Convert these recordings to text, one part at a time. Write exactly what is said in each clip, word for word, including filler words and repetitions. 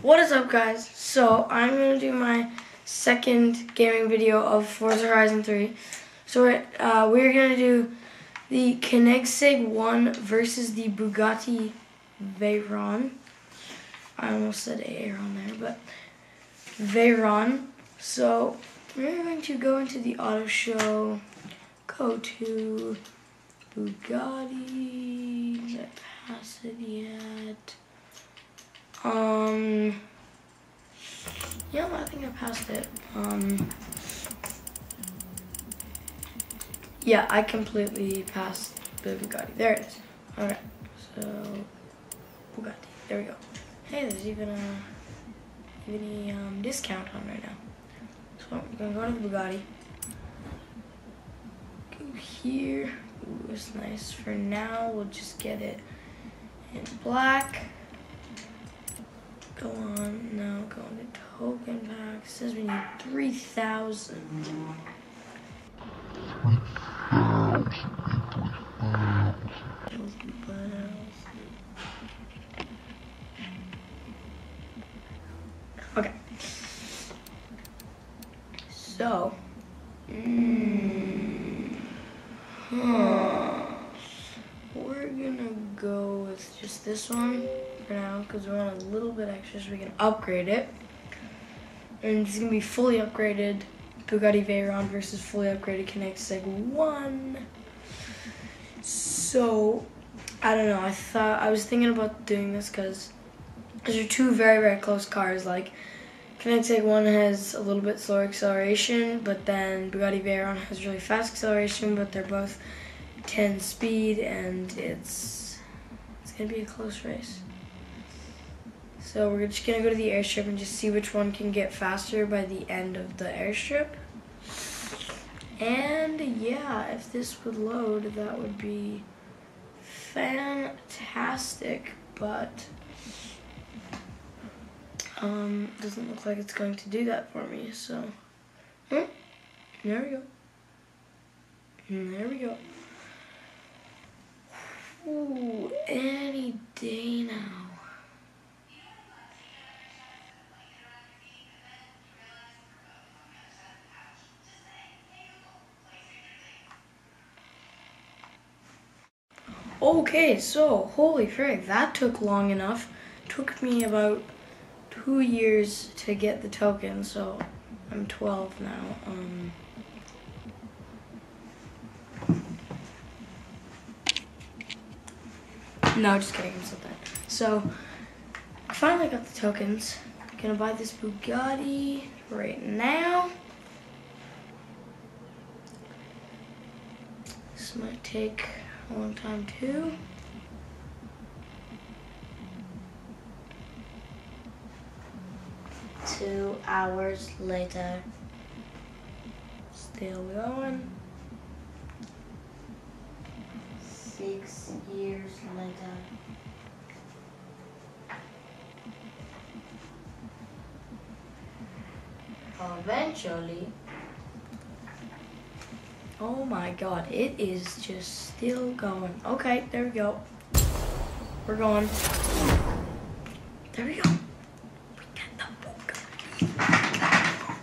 What is up, guys? So I'm gonna do my second gaming video of Forza Horizon three. So we're, uh, we're gonna do the Koenigsegg one versus the Bugatti Veyron. I almost said Aeron there, but Veyron. So we're going to go into the auto show, go to Bugatti. Did I pass it yet? Um, yeah, I think I passed it. Um, yeah, I completely passed the Bugatti. There it is. Okay, so Bugatti. There we go. Hey, there's even a even a um, discount on right now. So we're gonna go to the Bugatti. Go here. Ooh, it's nice. For now, we'll just get it in black. Go on, now go on to token pack. It says we need three thousand. Okay. So, mm, huh. We're gonna go with just this one for now because we want a little bit extra so we can upgrade it. And it's gonna be fully upgraded Bugatti Veyron versus fully upgraded Koenigsegg one. So I don't know. I thought I was thinking about doing this because these are two very very close cars. Like Koenigsegg one has a little bit slower acceleration, but then Bugatti Veyron has really fast acceleration. But they're both ten speed, and it's it's gonna be a close race. So we're just gonna go to the airstrip and just see which one can get faster by the end of the airstrip. And yeah, if this would load, that would be fantastic, but um, doesn't look like it's going to do that for me, so hmm, there we go. And there we go. Ooh, any day now. Okay, so holy frick, that took long enough. Took me about two years to get the token, so I'm twelve now. Um, no, just kidding, I'm still dead. So I finally got the tokens. Gonna buy this Bugatti right now. This might take a long time too. Two hours later. Still going. Six years later. Eventually. Oh my god, it is just still going. Okay, there we go. We're going. There we go. We get the Bugatti.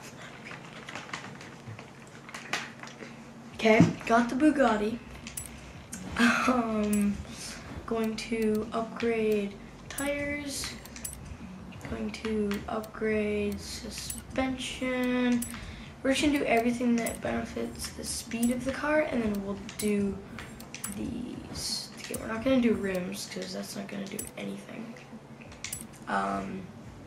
Okay, got the Bugatti. Um, going to upgrade tires. Going to upgrade suspension. We're just gonna do everything that benefits the speed of the car, and then we'll do these. Okay, we're not gonna do rims because that's not gonna do anything. Um,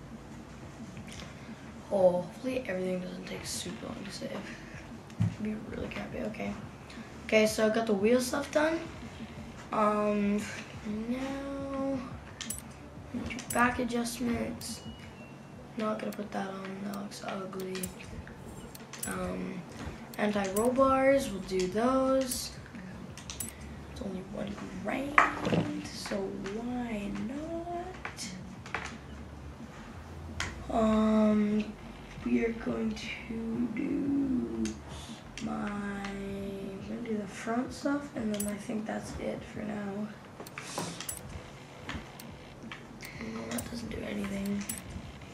oh, hopefully everything doesn't take super long to save. It'd be really crappy. Okay. Okay, so I got the wheel stuff done. Um, now do back adjustments. Not gonna put that on. That looks ugly. Um, anti-roll bars, we'll do those. It's only one grand, so why not? Um, we are going to do my, I'm gonna do the front stuff, and then I think that's it for now. Well, that doesn't do anything.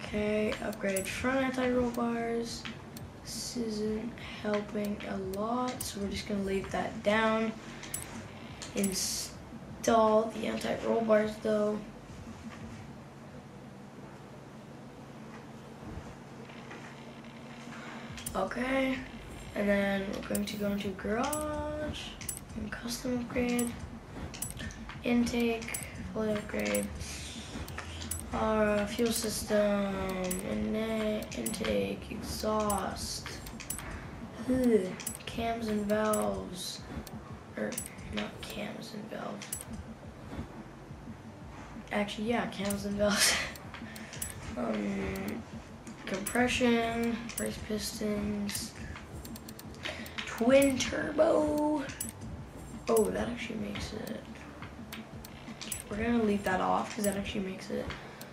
Okay, upgrade front anti-roll bars. This isn't helping a lot, so we're just gonna leave that down. Install the anti-roll bars though. Okay, and then we're going to go into garage and custom upgrade, intake, fully upgrade, our fuel system, in intake, exhaust, ugh, cams and valves, or not cams and valves. Actually, yeah, cams and valves. um. Compression, race pistons, twin turbo. Oh, that actually makes it. We're gonna leave that off because that actually makes it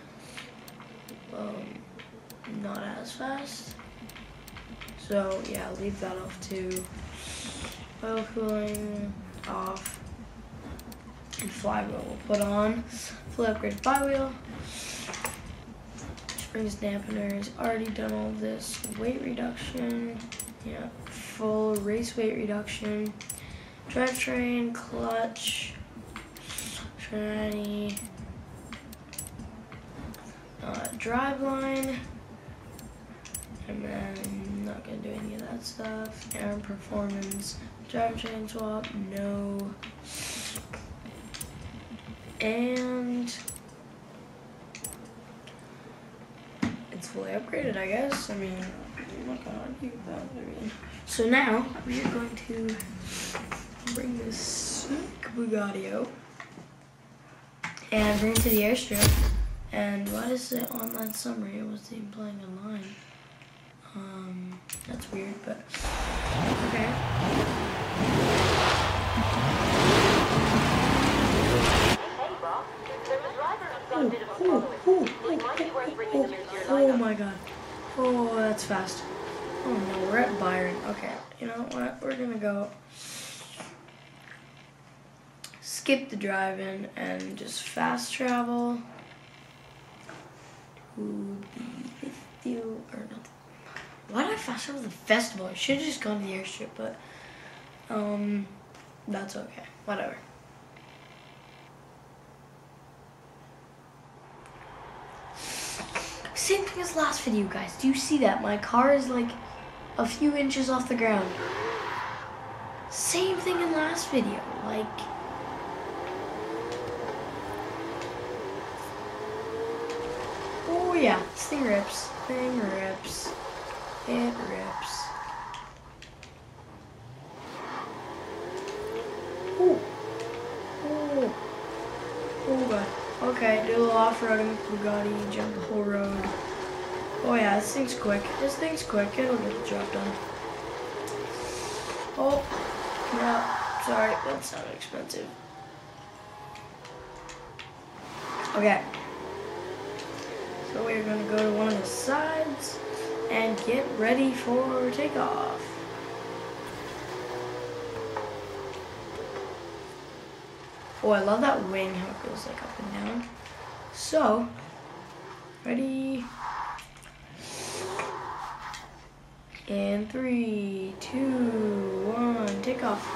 um, not as fast. So yeah, leave that off too. Oil cooling off. And flywheel we'll put on. Fully upgraded flywheel. Springs dampeners, already done all of this. Weight reduction, yeah, full race weight reduction. Drivetrain, clutch, tranny, uh, driveline, and then I'm not gonna do any of that stuff. Air performance, drivetrain swap, no, and it's fully upgraded, I guess. I mean, I'm not gonna argue with that. I mean, so now we are going to bring this sick Bugatti out and bring it to the airstrip. And why does it online summary? It wasn't even playing online. Um, that's weird, but okay. Oh, oh, oh, oh, oh, oh my god. Oh, that's fast. Oh no, we're at Byron. Okay, you know what? We're gonna go skip the drive-in and just fast travel to the fifty or not. Why did I fast travel to the festival? I should have just gone to the airstrip, but um, that's okay. Whatever. Same thing as last video, guys. Do you see that? My car is like a few inches off the ground. Same thing in last video. Like, oh yeah, this thing rips. Thing rips. It rips. Oh. Oh. Oh god. Okay, do a little off-roading with Bugatti, jump the whole road. Oh yeah, this thing's quick. This thing's quick. It'll get the job done. Oh, yeah. Sorry, that sounded expensive. Okay. So we're gonna go to one of the sides and get ready for takeoff. Oh, I love that wing, how it goes like up and down. So, ready? And three, two, one, take off.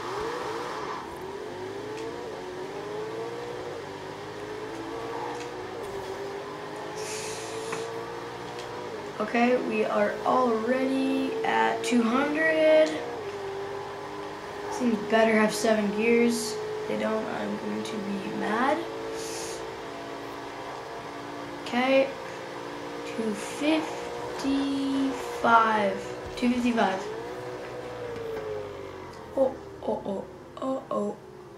Okay, we are already at two hundred. Things better have seven gears. They don't, I'm going to be mad. Okay, two fifty-five. two fifty-five. Oh, oh, oh, oh, oh.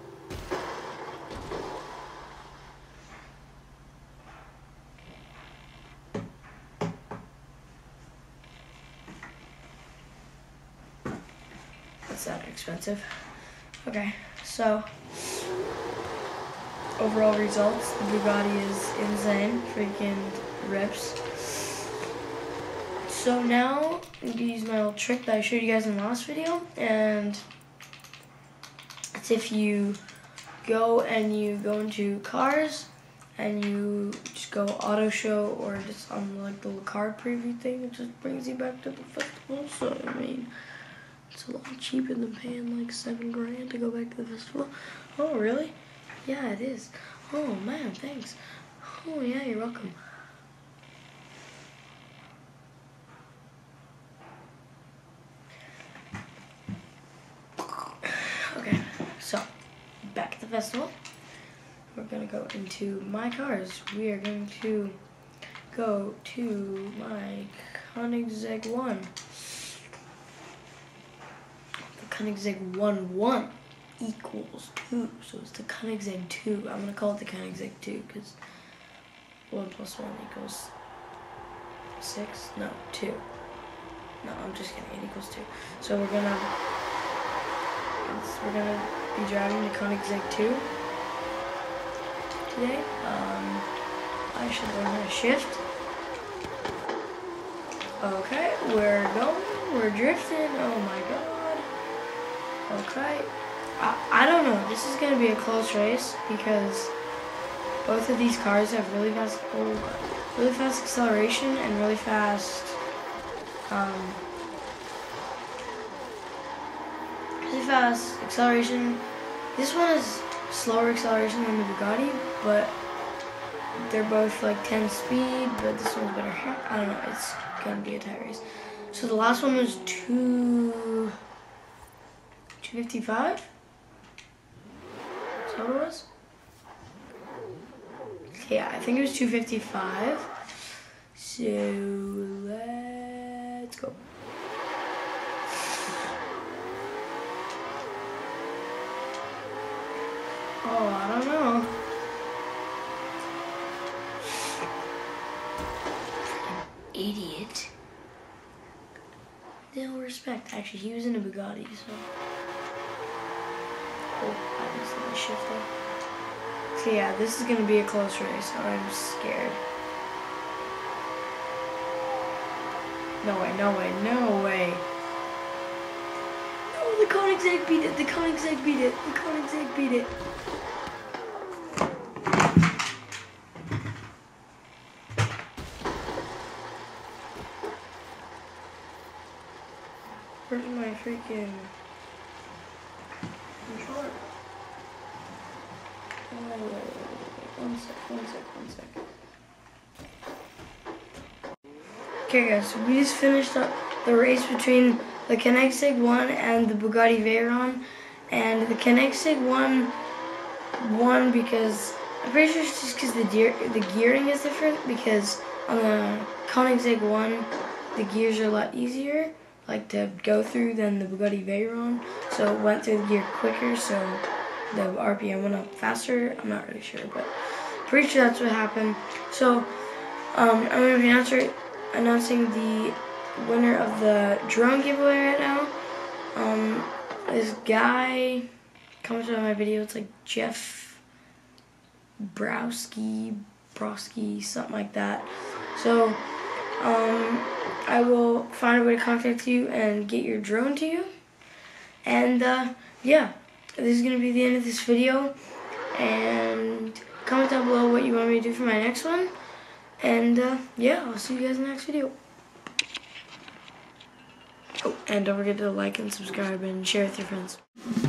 That's not expensive. Okay, so overall results, the Bugatti is insane, freaking rips. So now I'm gonna use my little trick that I showed you guys in the last video, and it's if you go and you go into cars and you just go auto show or just on like the little card preview thing, it just brings you back to the festival. So I mean, it's a lot cheaper than paying like seven grand to go back to the festival. Oh really? Yeah, it is. Oh man, thanks. Oh yeah, you're welcome. Okay, so back at the festival. We're gonna go into my cars. We are going to go to my Koenigsegg one. The Koenigsegg one one equals two, so it's the Koenigsegg two. I'm gonna call it the Koenigsegg two because one plus one equals six. No, two. No, I'm just kidding. It equals two. So we're gonna we're gonna be driving the Koenigsegg two. Today. Um, I should learn how to shift. Okay, we're going, we're drifting, oh my god. Okay, I, I don't know, this is going to be a close race because both of these cars have really fast, oh, really fast acceleration and really fast, um, really fast acceleration. This one is slower acceleration than the Bugatti, but they're both like ten speed, but this one's better. I don't know, it's gonna be a tight race. So the last one was two, two fifty-five? Is that what it was? Yeah, I think it was two fifty-five. So let's go. Oh, I don't know. Idiot. No respect. Actually, he was in a Bugatti, so. Oh, I missed my shift there. So yeah, this is gonna be a close race. I'm scared. No way, no way, no way. Oh, the Koenigsegg beat it, the Koenigsegg beat it, the Koenigsegg beat it. Where's my freaking controller? Oh, one sec, one sec, one sec. Okay guys, so we just finished up the race between the Koenigsegg one and the Bugatti Veyron, and the Koenigsegg one won because I'm pretty sure it's just because the, the gearing is different, because on the Koenigsegg one the gears are a lot easier like to go through than the Bugatti Veyron, so it went through the gear quicker, so the R P M went up faster. I'm not really sure, but pretty sure that's what happened. So um, I'm going to be answer, announcing the winner of the drone giveaway right now. Um, this guy commented on my video. It's like Jeff Browski, Browski, something like that. So um, I will find a way to contact you and get your drone to you. And uh, yeah, this is going to be the end of this video. And comment down below what you want me to do for my next one. And uh, yeah, I'll see you guys in the next video. Oh, and don't forget to like and subscribe and share with your friends.